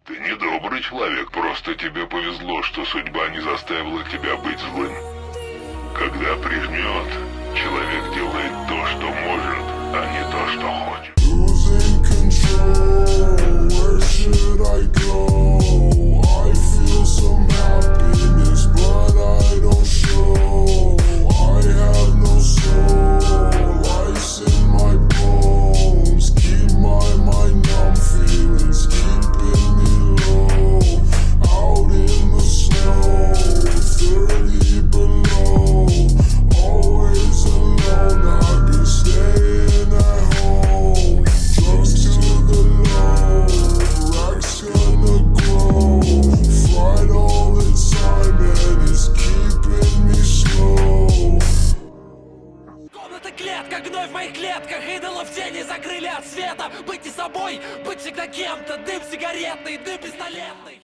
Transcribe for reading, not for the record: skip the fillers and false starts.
Ты недобрый человек, просто тебе повезло, что судьба не заставила тебя быть злым. Когда прижмет, человек делает то, что может, а не то, что хочет. Losing control, where should I go? I feel some happiness, but I don't show. I have no soul, ice in my bones. Keep my mind numb, feelings keeping me low. Out in the snow, 30 below. Always alone, I've been staying at home. Drugs to the low, racks gonna grow. Fight all the time and it's keeping me slow. Комната клетка, гной в моих клетках. Идолов тени закрыли от света. Быть не собой, быть всегда кем-то. Дым сигаретный, дым пистолетный.